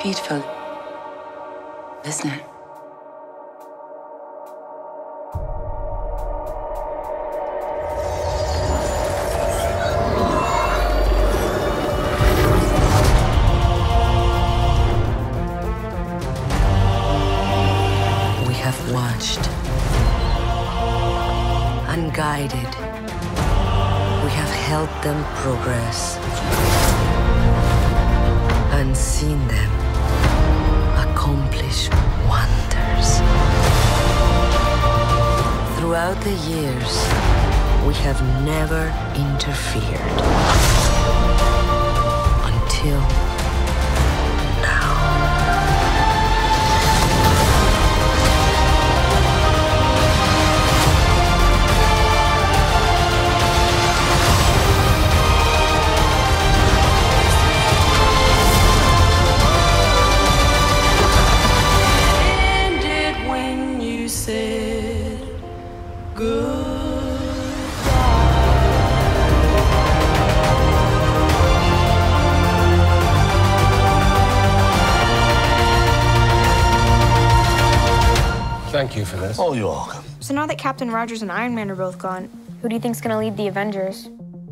Beautiful, isn't it? We have watched, unguided. We have helped them progress and seen them accomplish wonders. Throughout the years, we have never interfered until now. Thank you for this. Oh, you're welcome. So now that Captain Rogers and Iron Man are both gone, who do you think's gonna lead the Avengers?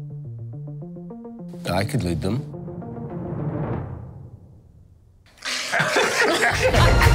I could lead them.